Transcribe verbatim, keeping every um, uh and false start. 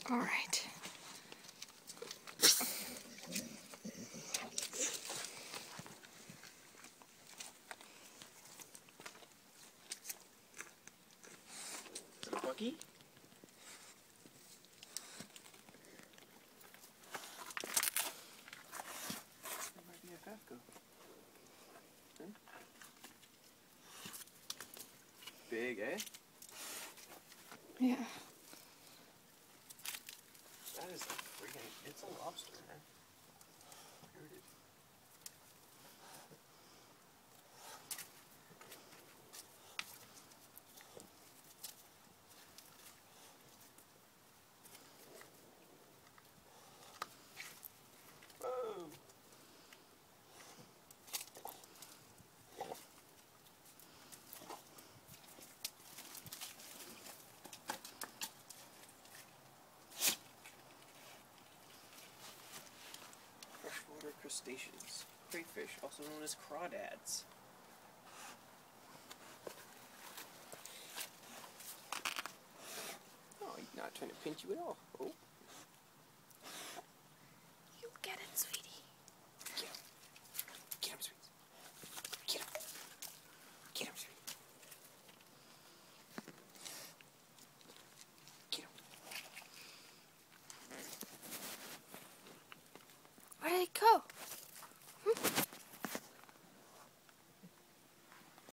All right. Bucky? That might be a Fafco. Hmm? Big, eh? Yeah. That is a freaking, it's a lobster, man. Here it is. Whoa! Freshwater crustaceans. Crayfish, also known as crawdads. Oh, he's not trying to pinch you at all. Oh. You get it, sweetie. Get him. Get him, sweetie. Get him. Get him, sweetie. Get him. Where did it go?